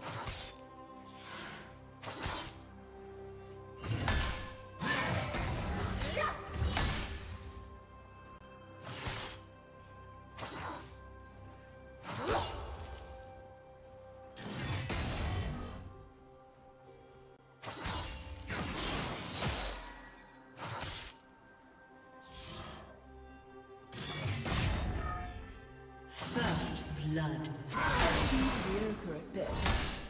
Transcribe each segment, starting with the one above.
Blood. Mediocre at best.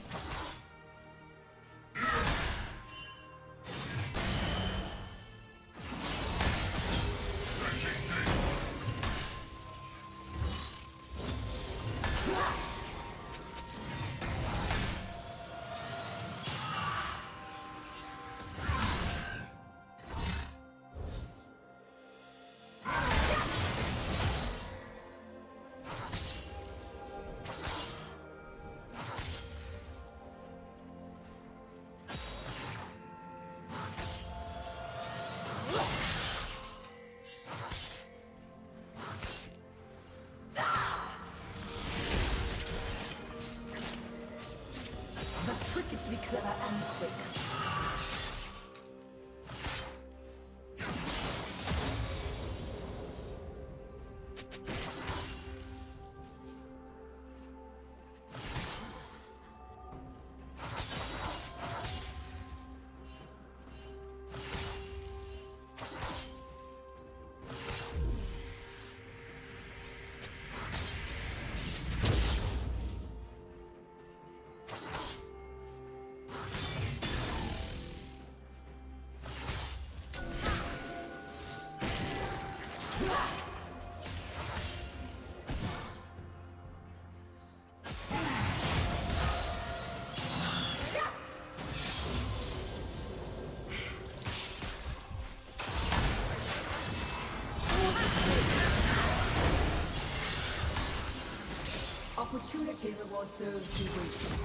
Opportunity rewards those who wait.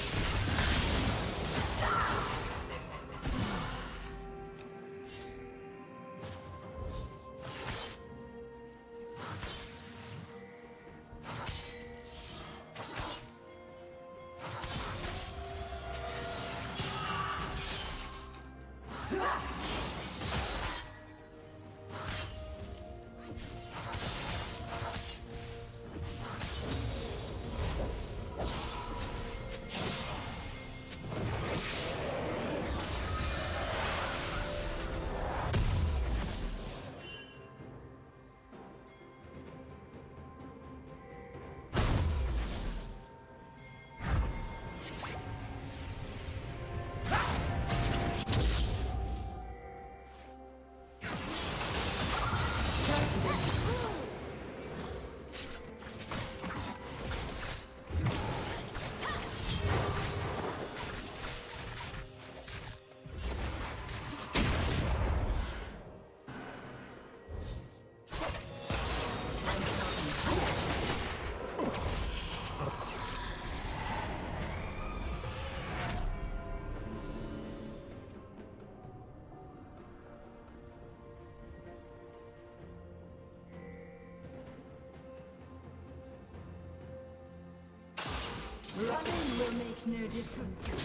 Running will make no difference.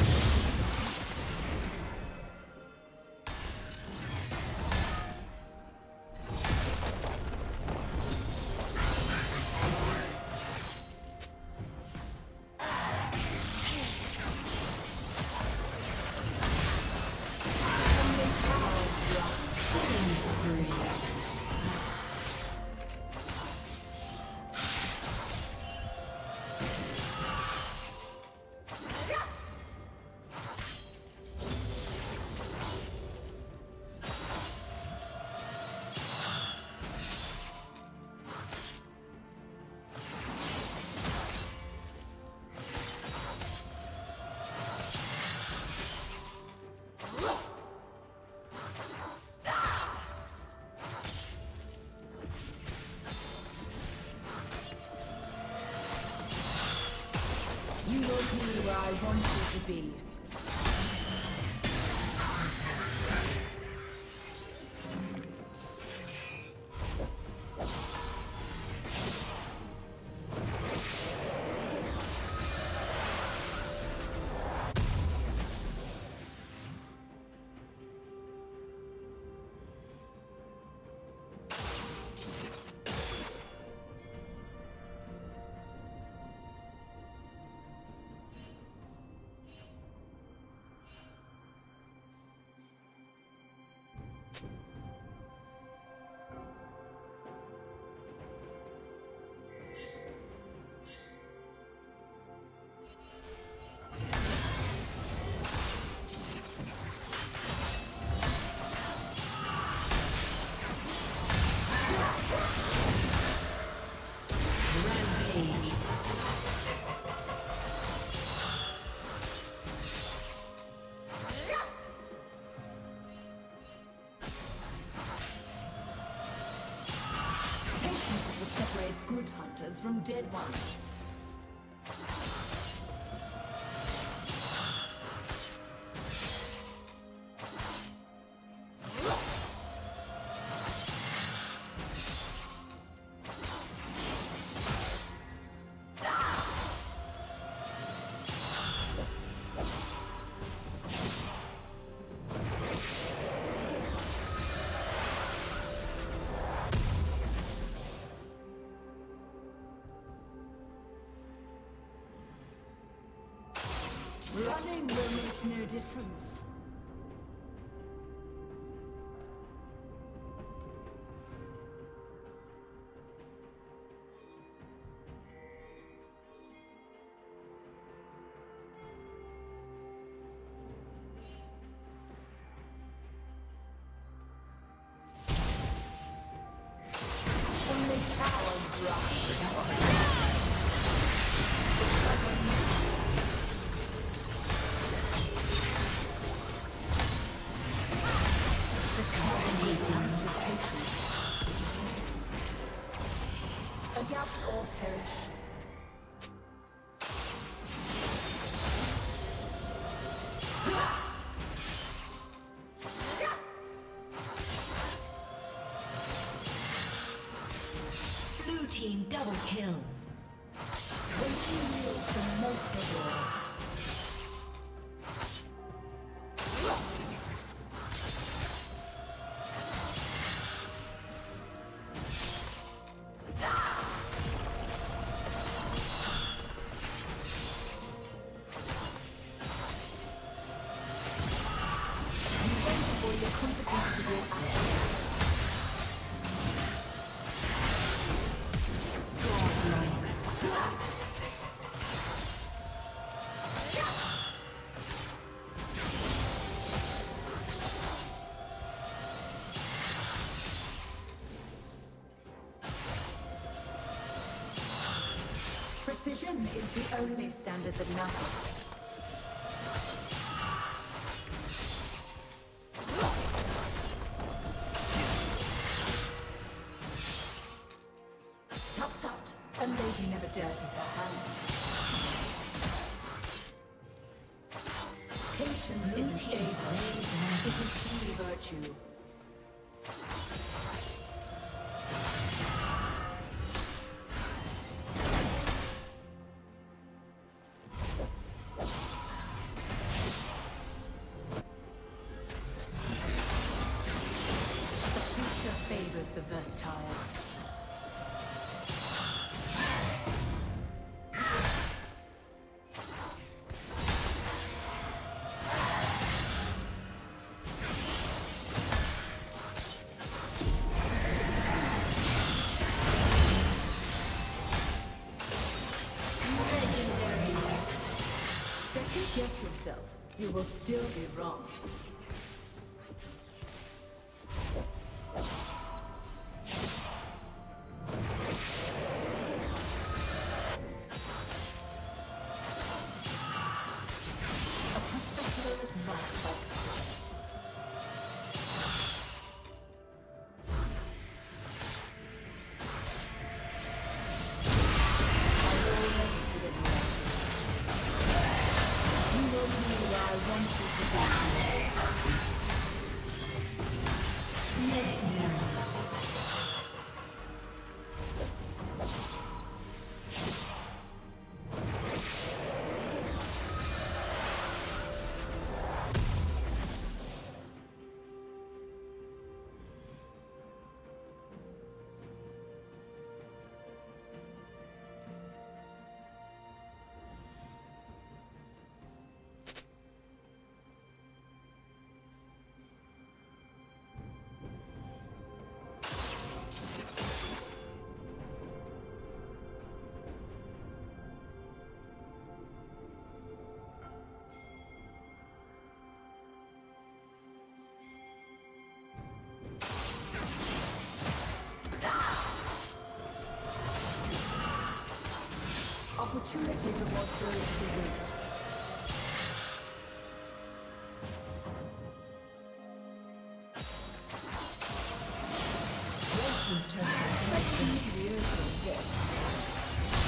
You will be where I want you to be. dead ones. Running will make no difference. Only cowards rush. Adapt or perish. Blue team double kill. Waiting yields the most reward. Precision is the only standard that matters. Tut tut, a lady never dirties her hands. Patience isn't favor, it is truly virtue. The versatile. Second guess yourself, you will still be wrong. Opportunity rewards those who wait. Red team's turn to the earth.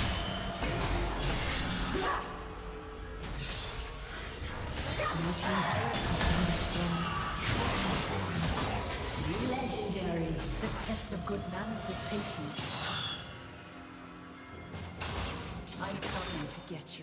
Good manners is patience. I'm coming to get you.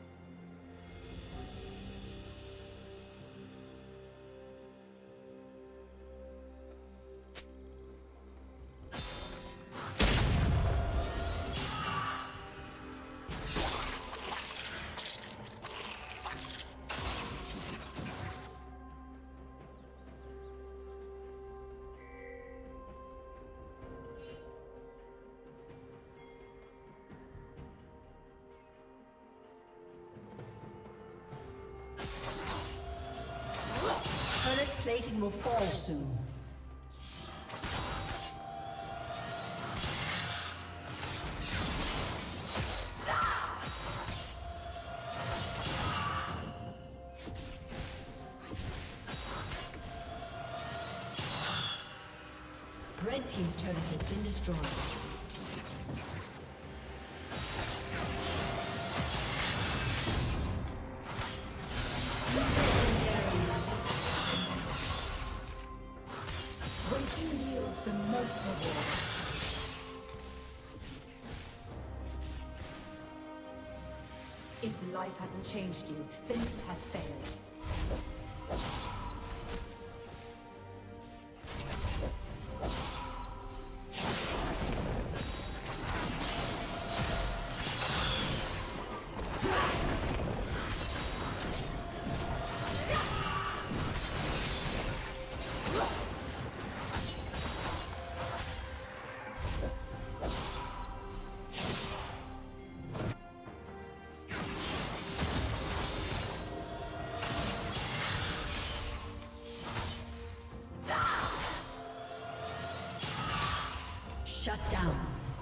Plating will fall soon. Red team's turret has been destroyed. If life hasn't changed you, then you have failed. Shut down.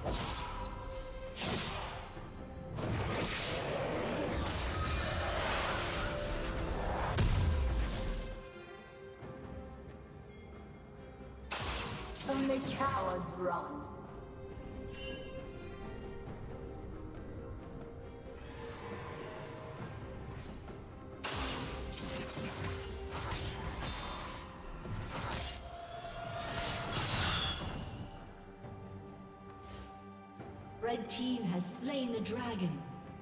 Only cowards run. Red team has slain the dragon.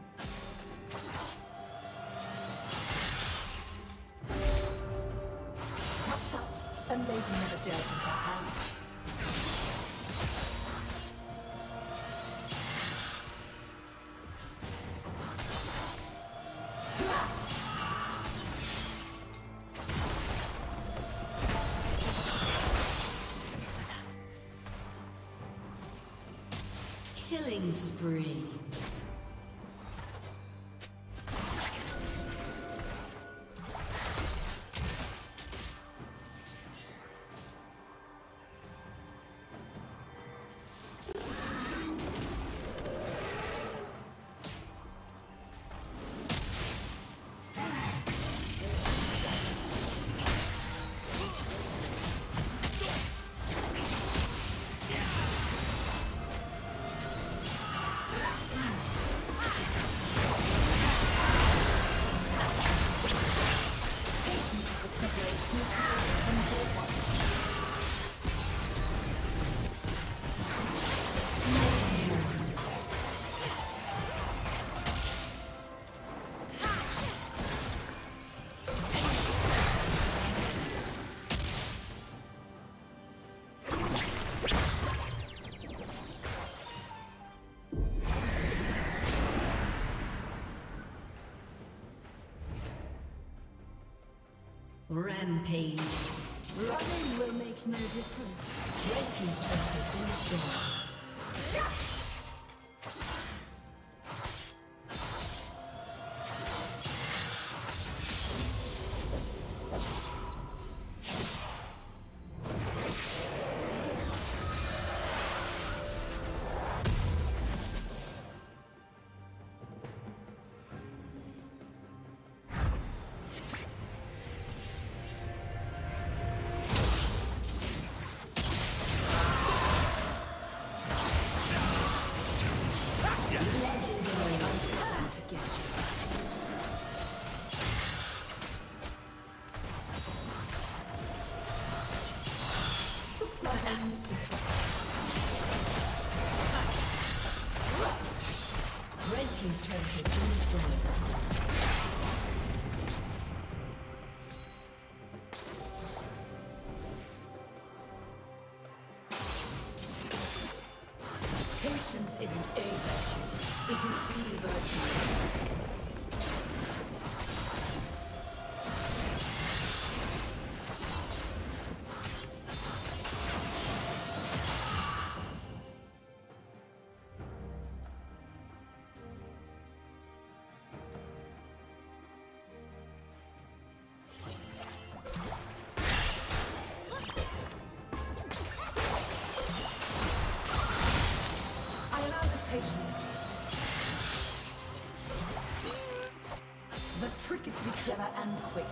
Tut tut, a lady never dares to set hands. Killing spree. Rampage. Running will make no difference. Red team's turret has been destroyed. Red team's turret has been destroyed. Patience isn't a virtue, it is the virtue. The trick is to be clever and quick.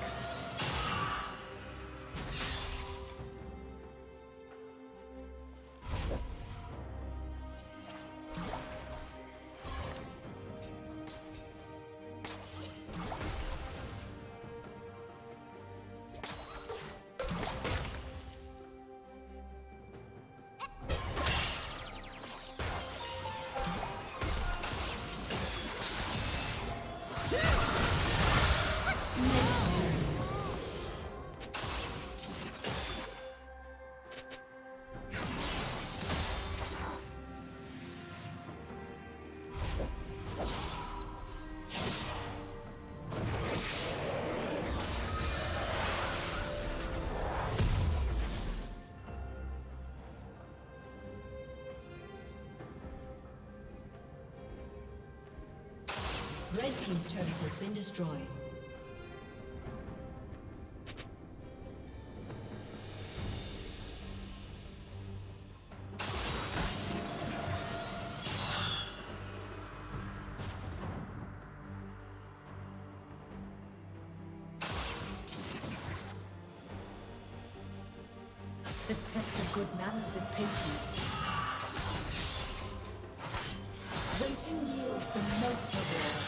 Red team's turret has been destroyed. The test of good manners is patience. Waiting yields the most reward.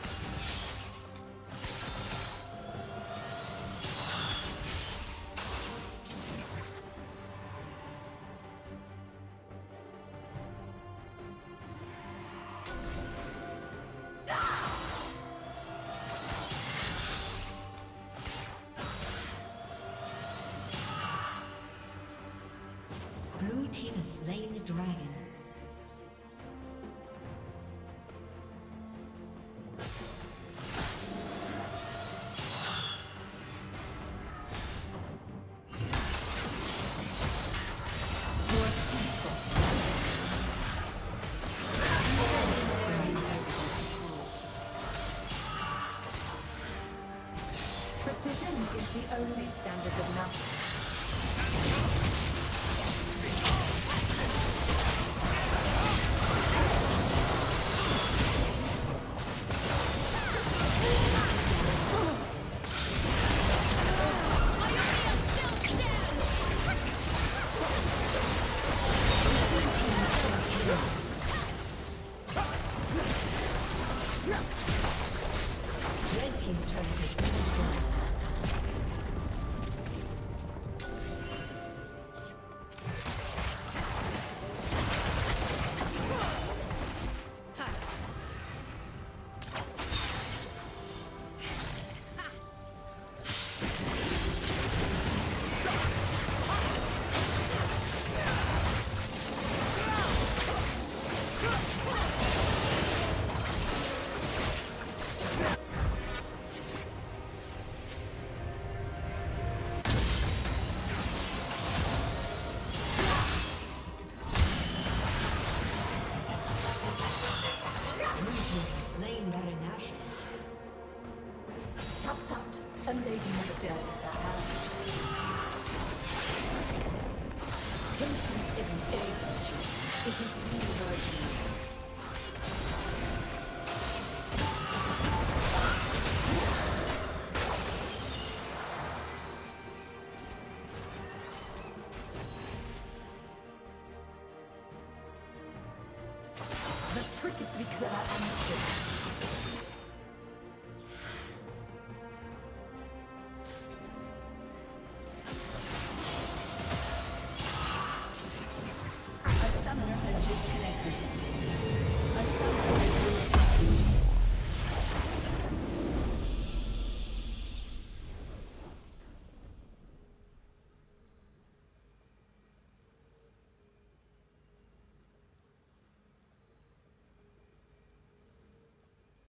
Blue team has slain the dragon. Precision is the only standard of math. Red team's turret has been destroyed. Tut tut, a lady with a dirty side.